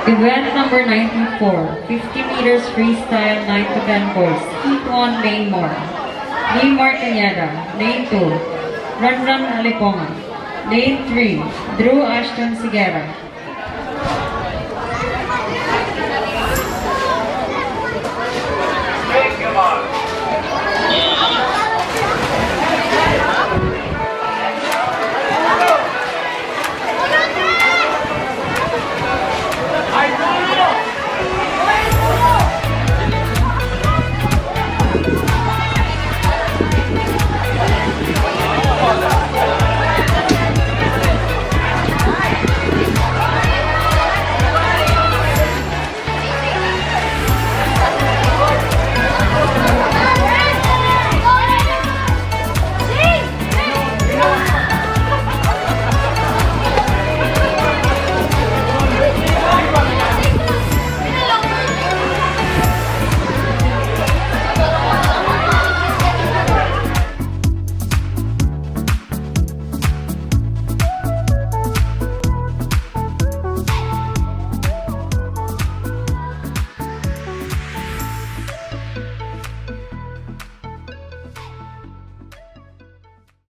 Event number 94, 50 meters freestyle 9 to 10 course. Heat 1, lane 1. Neymar Cañeda. Lane 2, Run Aliponga. Lane 3, Drew Ashton Sigera.